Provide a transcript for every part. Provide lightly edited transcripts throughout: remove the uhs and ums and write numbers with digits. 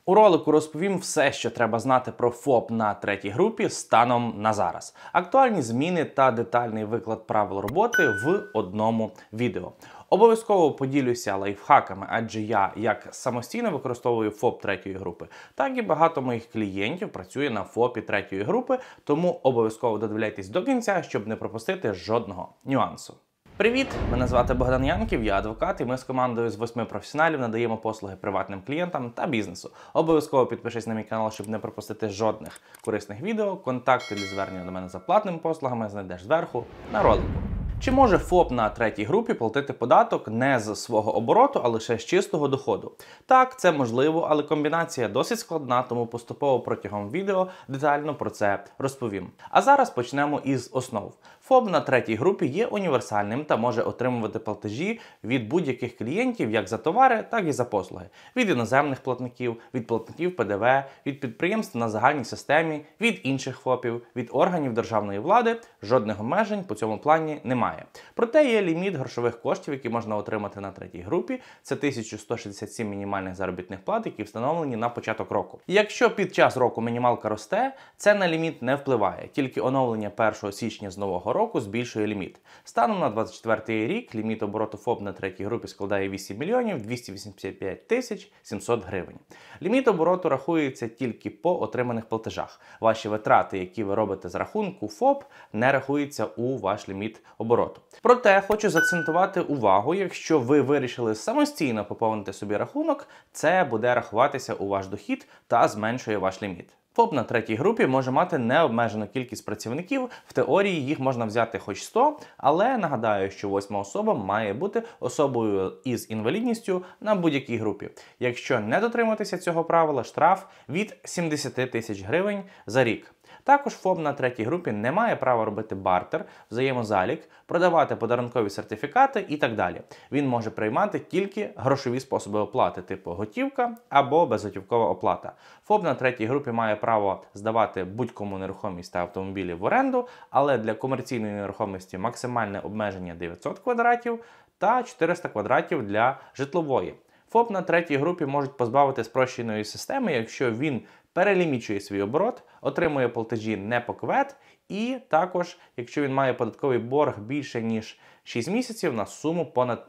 У ролику розповім все, що треба знати про ФОП на третій групі станом на зараз. Актуальні зміни та детальний виклад правил роботи в одному відео. Обов'язково поділюся лайфхаками, адже я як самостійно використовую ФОП третьої групи, так і багато моїх клієнтів працює на ФОПі третьої групи, тому обов'язково додивляйтесь до кінця, щоб не пропустити жодного нюансу. Привіт! Мене звати Богдан Янків, я адвокат, і ми з командою з 8 професіоналів надаємо послуги приватним клієнтам та бізнесу. Обов'язково підпишись на мій канал, щоб не пропустити жодних корисних відео. Контакти для звернення до мене за платними послугами знайдеш зверху на ролику. Чи може ФОП на третій групі платити податок не з свого обороту, а лише з чистого доходу? Так, це можливо, але комбінація досить складна, тому поступово протягом відео детально про це розповім. А зараз почнемо із основ. ФОП на третій групі є універсальним та може отримувати платежі від будь-яких клієнтів як за товари, так і за послуги. Від іноземних платників, від платників ПДВ, від підприємств на загальній системі, від інших ФОПів, від органів державної влади. Жодних обмежень по цьому плані немає. Проте є ліміт грошових коштів, які можна отримати на третій групі. Це 1167 мінімальних заробітних плат, які встановлені на початок року. Якщо під час року мінімалка росте, це на ліміт не впливає. Тільки оновлення 1 січня з нового року збільшує ліміт. Станом на 2024 рік ліміт обороту ФОП на третій групі складає 8 мільйонів 285 тисяч 700 гривень. Ліміт обороту рахується тільки по отриманих платежах. Ваші витрати, які ви робите з рахунку ФОП, не рахуються у ваш ліміт обороту. Проте хочу заакцентувати увагу, якщо ви вирішили самостійно поповнити собі рахунок, це буде рахуватися у ваш дохід та зменшує ваш ліміт. ФОП на третій групі може мати необмежену кількість працівників, в теорії їх можна взяти хоч 100, але нагадаю, що 8-ма особа має бути особою із інвалідністю на будь-якій групі. Якщо не дотриматися цього правила, штраф від 70 тисяч гривень за рік. Також ФОП на третій групі не має права робити бартер, взаємозалік, продавати подарункові сертифікати і так далі. Він може приймати тільки грошові способи оплати, типу готівка або безготівкова оплата. ФОП на третій групі має право здавати будь-кому нерухомість та автомобілі в оренду, але для комерційної нерухомості максимальне обмеження 900 квадратів та 400 квадратів для житлової. ФОП на третій групі можуть позбавити спрощеної системи, якщо він перелімічує свій оборот, отримує платежі не по КВЕД і також, якщо він має податковий борг більше ніж 6 місяців на суму понад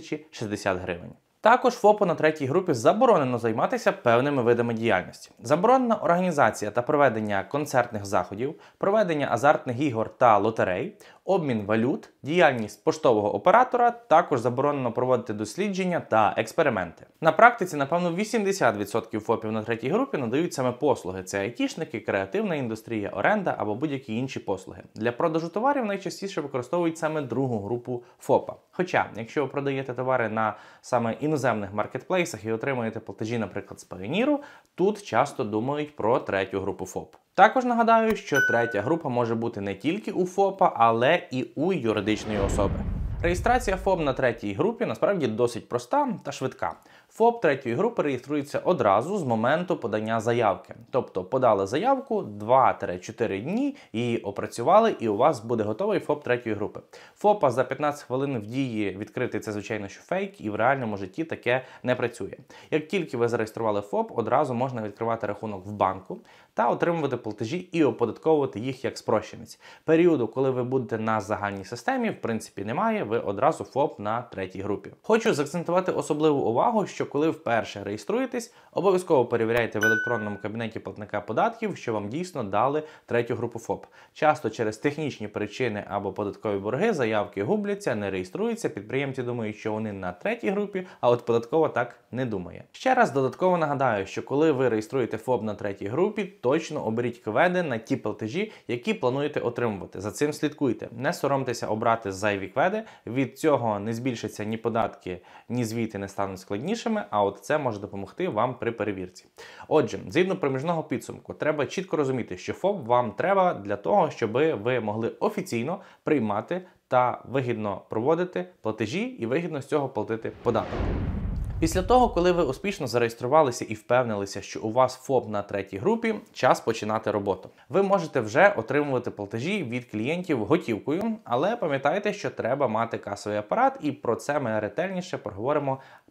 3060 гривень. Також ФОПу на третій групі заборонено займатися певними видами діяльності. Заборонена організація та проведення концертних заходів, проведення азартних ігор та лотерей, обмін валют, діяльність поштового оператора, також заборонено проводити дослідження та експерименти. На практиці, напевно, 80% ФОПів на третій групі надають саме послуги. Це айтішники, креативна індустрія, оренда або будь-які інші послуги. Для продажу товарів найчастіше використовують саме другу групу ФОПа. Хоча, якщо ви продаєте товари на саме іноземних маркетплейсах і отримуєте платежі, наприклад, з Payoneer, тут часто думають про третю групу ФОП. Також нагадаю, що третя група може бути не тільки у ФОПа, але і у юридичної особи. Реєстрація ФОП на третій групі насправді досить проста та швидка. ФОП третьої групи реєструється одразу з моменту подання заявки. Тобто подали заявку, 2-4 дні, її опрацювали і у вас буде готовий ФОП третьої групи. ФОПа за 15 хвилин в дії відкрити – це звичайно що фейк, і в реальному житті таке не працює. Як тільки ви зареєстрували ФОП, одразу можна відкривати рахунок в банку та отримувати платежі і оподатковувати їх як спрощенець. Періоду, коли ви будете на загальній системі, в принципі немає, ви одразу ФОП на третій групі. Хочу заакцентувати особливу увагу, що коли вперше реєструєтесь, обов'язково перевіряйте в електронному кабінеті платника податків, що вам дійсно дали третю групу ФОП. Часто через технічні причини або податкові борги заявки губляться, не реєструються, підприємці думають, що вони на третій групі, а от податкова так не думає. Ще раз додатково нагадаю, що коли ви реєструєте ФОП на третій групі, точно оберіть КВЕДи на ті платежі, які плануєте отримувати. За цим слідкуйте. Не соромтеся обрати зайві КВЕДи, від цього не збільшаться ні податки, ні звіти не стануть складнішими, а от це може допомогти вам при перевірці. Отже, згідно проміжного підсумку, треба чітко розуміти, що ФОП вам треба для того, щоб ви могли офіційно приймати та вигідно проводити платежі і вигідно з цього платити податок. Після того, коли ви успішно зареєструвалися і впевнилися, що у вас ФОП на третій групі, час починати роботу. Ви можете вже отримувати платежі від клієнтів готівкою, але пам'ятайте, що треба мати касовий апарат, і про це ми ретельніше поговоримо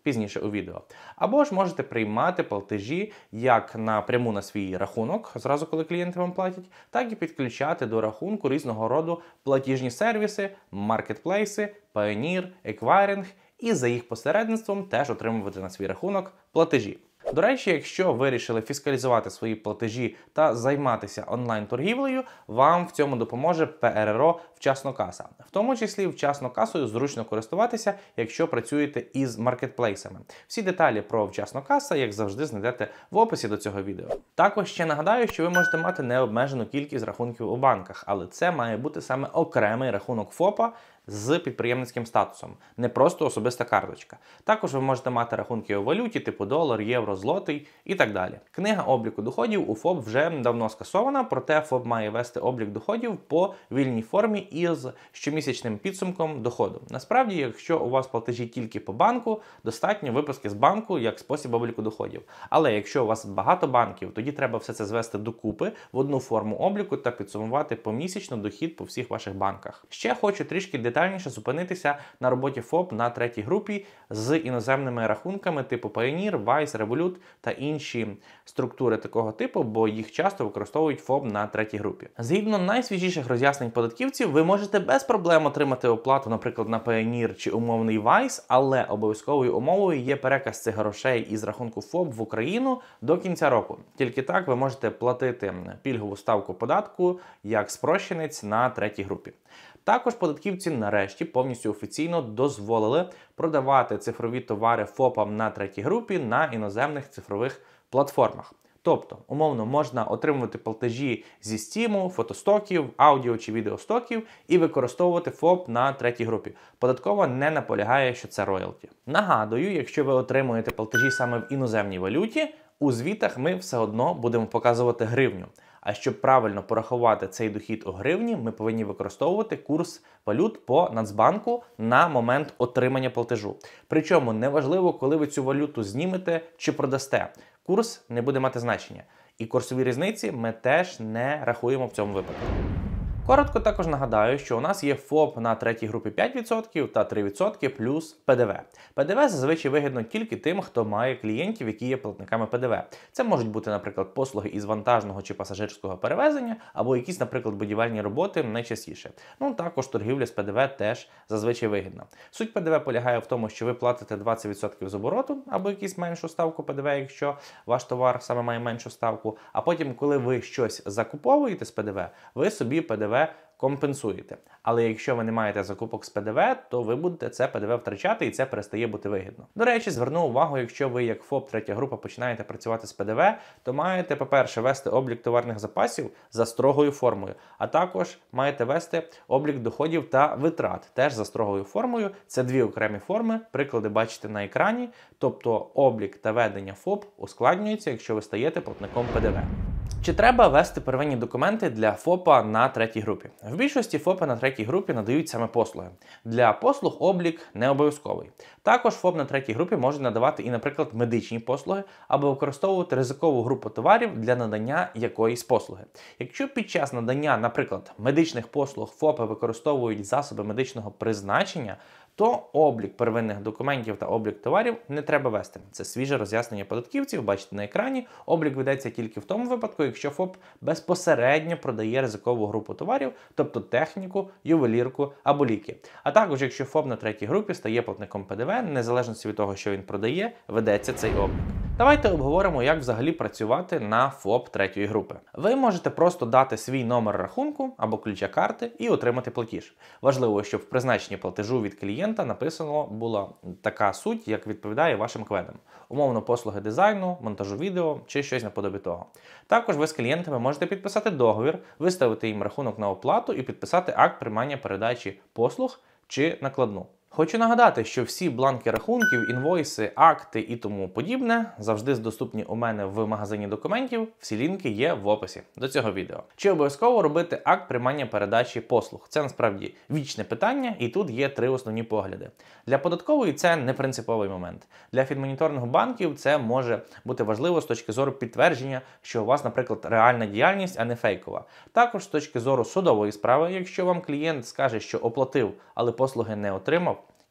пізніше у відео. Або ж можете приймати платежі як напряму на свій рахунок, зразу коли клієнти вам платять, так і підключати до рахунку різного роду платіжні сервіси, маркетплейси, Payoneer, еквайринг і за їх посередництвом теж отримувати на свій рахунок платежі. До речі, якщо ви вирішили фіскалізувати свої платежі та займатися онлайн-торгівлею, вам в цьому допоможе ПРРО «Вчасно каса». В тому числі вчасно касою зручно користуватися, якщо працюєте із маркетплейсами. Всі деталі про вчасно каса, як завжди, знайдете в описі до цього відео. Також ще нагадаю, що ви можете мати необмежену кількість рахунків у банках, але це має бути саме окремий рахунок ФОПа з підприємницьким статусом, не просто особиста карточка. Також ви можете мати рахунки у валюті, типу долар, євро, злотий і так далі. Книга обліку доходів у ФОП вже давно скасована, проте ФОП має вести облік доходів по вільній формі із щомісячним підсумком доходу. Насправді, якщо у вас платежі тільки по банку, достатньо виписки з банку як спосіб обліку доходів. Але якщо у вас багато банків, тоді треба все це звести докупи в одну форму обліку та підсумувати помісячно дохід по всіх ваших банках. Ще хочу трішки детальніше зупинитися на роботі ФОП на третій групі з іноземними рахунками типу Payoneer, Wise, Revolut та інші структури такого типу, бо їх часто використовують ФОП на третій групі. Згідно найсвіжіших роз'яснень податківців, ви можете без проблем отримати оплату, наприклад, на Payoneer чи умовний Wise, але обов'язковою умовою є переказ цих грошей із рахунку ФОП в Україну до кінця року. Тільки так ви можете платити пільгову ставку податку як спрощенець на третій групі. Також податківці нарешті повністю офіційно дозволили продавати цифрові товари ФОПам на третій групі на іноземних цифрових платформах. Тобто, умовно, можна отримувати платежі зі Steam, фотостоків, аудіо чи відеостоків і використовувати ФОП на третій групі. Податкова не наполягає, що це роялті. Нагадую, якщо ви отримуєте платежі саме в іноземній валюті, у звітах ми все одно будемо показувати гривню. А щоб правильно порахувати цей дохід у гривні, ми повинні використовувати курс валют по Нацбанку на момент отримання платежу. Причому неважливо, коли ви цю валюту знімете чи продасте. Курс не буде мати значення. І курсові різниці ми теж не рахуємо в цьому випадку. Коротко також нагадаю, що у нас є ФОП на третій групі 5% та 3% плюс ПДВ. ПДВ зазвичай вигідно тільки тим, хто має клієнтів, які є платниками ПДВ. Це можуть бути, наприклад, послуги із вантажного чи пасажирського перевезення, або якісь, наприклад, будівельні роботи найчастіше. Ну, також торгівля з ПДВ теж зазвичай вигідна. Суть ПДВ полягає в тому, що ви платите 20% з обороту, або якусь меншу ставку ПДВ, якщо ваш товар саме має меншу ставку, а потім, коли ви щось закуповуєте з ПДВ, ви собі ПДВ компенсуєте. Але якщо ви не маєте закупок з ПДВ, то ви будете це ПДВ втрачати і це перестає бути вигідно. До речі, зверну увагу, якщо ви як ФОП третя група починаєте працювати з ПДВ, то маєте, по-перше, вести облік товарних запасів за строгою формою, а також маєте вести облік доходів та витрат теж за строгою формою. Це дві окремі форми, приклади бачите на екрані, тобто облік та ведення ФОП ускладнюється, якщо ви стаєте платником ПДВ. Чи треба вести первинні документи для ФОПа на третій групі? В більшості ФОПи на третій групі надають саме послуги. Для послуг облік не обов'язковий. Також ФОП на третій групі може надавати і, наприклад, медичні послуги або використовувати ризикову групу товарів для надання якоїсь послуги. Якщо під час надання, наприклад, медичних послуг ФОПи використовують засоби медичного призначення, то облік первинних документів та облік товарів не треба вести. Це свіже роз'яснення податківців, бачите на екрані. Облік ведеться тільки в тому випадку, якщо ФОП безпосередньо продає ризикову групу товарів, тобто техніку, ювелірку або ліки. А також, якщо ФОП на третій групі стає платником ПДВ, незалежно від того, що він продає, ведеться цей облік. Давайте обговоримо, як взагалі працювати на ФОП третьої групи. Ви можете просто дати свій номер рахунку або ключа карти і отримати платіж. Важливо, щоб в призначенні платежу від клієнта написано була така суть, як відповідає вашим кведам. Умовно, послуги дизайну, монтажу відео чи щось наподобі того. Також ви з клієнтами можете підписати договір, виставити їм рахунок на оплату і підписати акт приймання передачі послуг чи накладну. Хочу нагадати, що всі бланки рахунків, інвойси, акти і тому подібне завжди доступні у мене в магазині документів, всі лінки є в описі до цього відео. Чи обов'язково робити акт приймання передачі послуг? Це насправді вічне питання, і тут є три основні погляди. Для податкової це не принциповий момент. Для фінмоніторингу банків це може бути важливо з точки зору підтвердження, що у вас, наприклад, реальна діяльність, а не фейкова. Також з точки зору судової справи, якщо вам клієнт скаже, що оплатив, але послуги не отримав,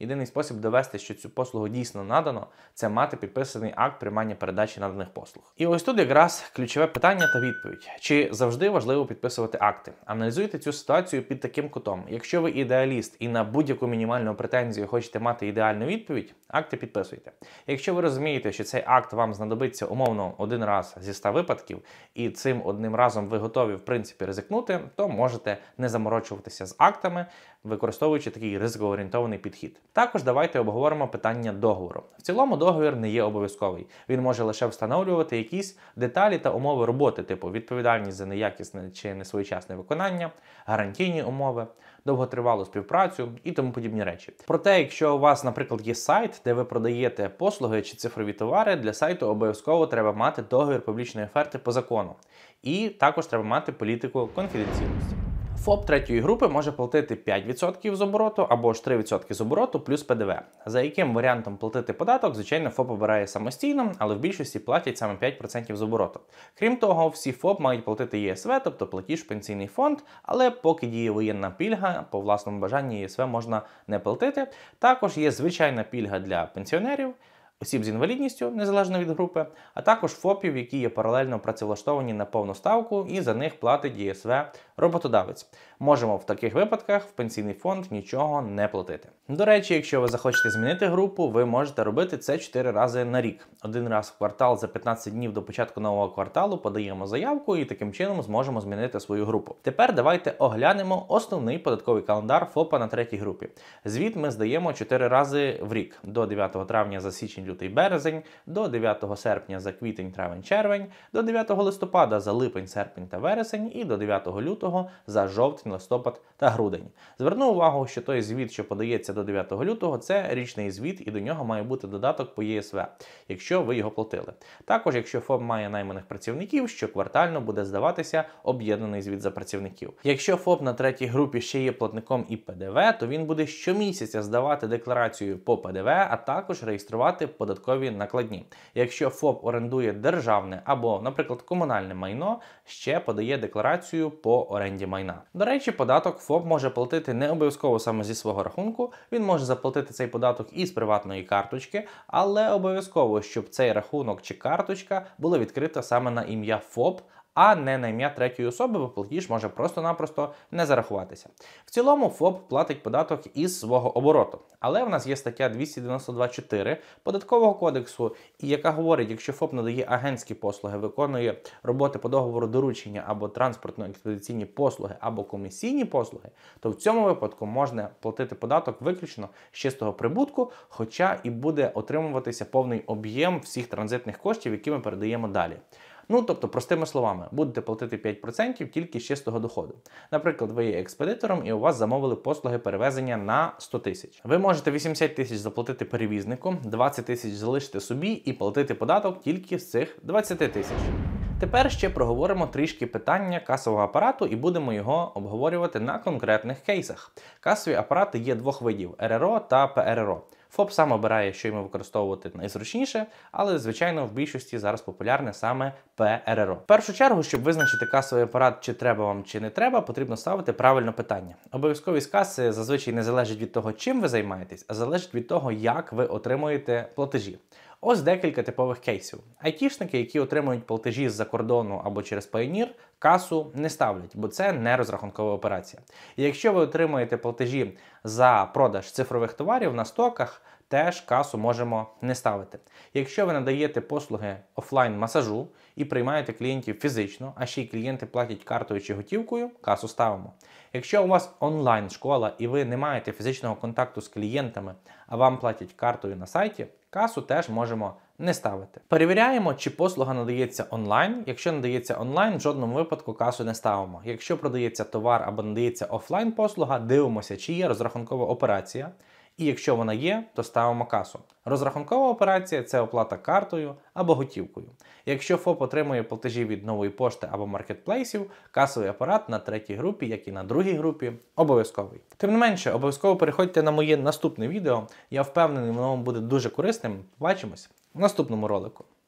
Єдиний спосіб довести, що цю послугу дійсно надано, це мати підписаний акт приймання передачі наданих послуг. І ось тут якраз ключове питання та відповідь. Чи завжди важливо підписувати акти? Аналізуйте цю ситуацію під таким кутом. Якщо ви ідеаліст і на будь-яку мінімальну претензію хочете мати ідеальну відповідь, акти підписуйте. Якщо ви розумієте, що цей акт вам знадобиться умовно один раз зі 100 випадків, і цим одним разом ви готові, в принципі, ризикнути, то можете не заморочуватися з актами, використовуючи такий ризикоорієнтований підхід. Також давайте обговоримо питання договору. В цілому договір не є обов'язковий. Він може лише встановлювати якісь деталі та умови роботи, типу відповідальність за неякісне чи несвоєчасне виконання, гарантійні умови, довготривалу співпрацю і тому подібні речі. Проте, якщо у вас, наприклад, є сайт, де ви продаєте послуги чи цифрові товари, для сайту обов'язково треба мати договір публічної оферти по закону. І також треба мати політику конфіденційності. ФОП третьої групи може платити 5% з обороту або ж 3% з обороту плюс ПДВ. За яким варіантом платити податок, звичайно, ФОП обирає самостійно, але в більшості платять саме 5% з обороту. Крім того, всі ФОП мають платити ЄСВ, тобто платіж в пенсійний фонд, але поки діє воєнна пільга, по власному бажанню ЄСВ можна не платити. Також є звичайна пільга для пенсіонерів, осіб з інвалідністю, незалежно від групи, а також ФОПів, які є паралельно працевлаштовані на повну ставку, і за них платить ЄСВ роботодавець. Можемо в таких випадках в пенсійний фонд нічого не платити. До речі, якщо ви захочете змінити групу, ви можете робити це 4 рази на рік. Один раз в квартал за 15 днів до початку нового кварталу подаємо заявку і таким чином зможемо змінити свою групу. Тепер давайте оглянемо основний податковий календар ФОПа на третій групі. Звіт ми здаємо 4 рази в рік. До 9 травня за січень, лютий, березень, до 9 серпня за квітень, травень, червень, до 9 листопада за липень, серпень та вересень і до 9 лютого за жовтень, листопад та грудень. Зверну увагу, що той звіт, що подається до 9 лютого, це річний звіт і до нього має бути додаток по ЄСВ, якщо ви його платили. Також, якщо ФОП має найманих працівників, щоквартально буде здаватися об'єднаний звіт за працівників. Якщо ФОП на третій групі ще є платником і ПДВ, то він буде щомісяця здавати декларацію по ПДВ, а також реєструвати податкові накладні. Якщо ФОП орендує державне або, наприклад, комунальне майно, ще подає декларацію по оренді майна. До речі, податок ФОП може платити не обов'язково саме зі свого рахунку, він може заплатити цей податок із приватної карточки, але обов'язково, щоб цей рахунок чи карточка була відкрита саме на ім'я ФОП, а не на ім'я третьої особи, бо платіж може просто-напросто не зарахуватися. В цілому ФОП платить податок із свого обороту. Але в нас є стаття 292.4 Податкового кодексу, яка говорить, якщо ФОП надає агентські послуги, виконує роботи по договору доручення або транспортно-експедиційні послуги, або комісійні послуги, то в цьому випадку можна платити податок виключно з чистого прибутку, хоча і буде отримуватися повний об'єм всіх транзитних коштів, які ми передаємо далі. Тобто, простими словами, будете платити 5% тільки з чистого доходу. Наприклад, ви є експедитором і у вас замовили послуги перевезення на 100 тисяч. Ви можете 80 тисяч заплатити перевізнику, 20 тисяч залишити собі і платити податок тільки з цих 20 тисяч. Тепер ще проговоримо трішки питання касового апарату і будемо його обговорювати на конкретних кейсах. Касові апарати є двох видів – РРО та ПРРО. ФОП сам обирає, що йому використовувати найзручніше, але, звичайно, в більшості зараз популярне саме ПРРО. В першу чергу, щоб визначити касовий апарат, чи треба вам, чи не треба, потрібно ставити правильне питання. Обов'язковість каси зазвичай не залежить від того, чим ви займаєтесь, а залежить від того, як ви отримуєте платежі. Ось декілька типових кейсів. Айтішники, які отримують платежі з-за кордону або через Payoneer, касу не ставлять, бо це не розрахункова операція. І якщо ви отримуєте платежі за продаж цифрових товарів на стоках, теж касу можемо не ставити. Якщо ви надаєте послуги офлайн-масажу і приймаєте клієнтів фізично, а ще й клієнти платять картою чи готівкою, касу ставимо. Якщо у вас онлайн-школа і ви не маєте фізичного контакту з клієнтами, а вам платять картою на сайті, касу теж можемо не ставити. Перевіряємо, чи послуга надається онлайн. Якщо надається онлайн, в жодному випадку касу не ставимо. Якщо продається товар або надається офлайн послуга, дивимося, чи є розрахункова операція. І якщо вона є, то ставимо касу. Розрахункова операція – це оплата картою або готівкою. Якщо ФОП отримує платежі від Нової пошти або маркетплейсів, касовий апарат на третій групі, як і на другій групі, обов'язковий. Тим не менше, обов'язково переходьте на моє наступне відео. Я впевнений, воно вам буде дуже корисним. Побачимось в наступному ролику.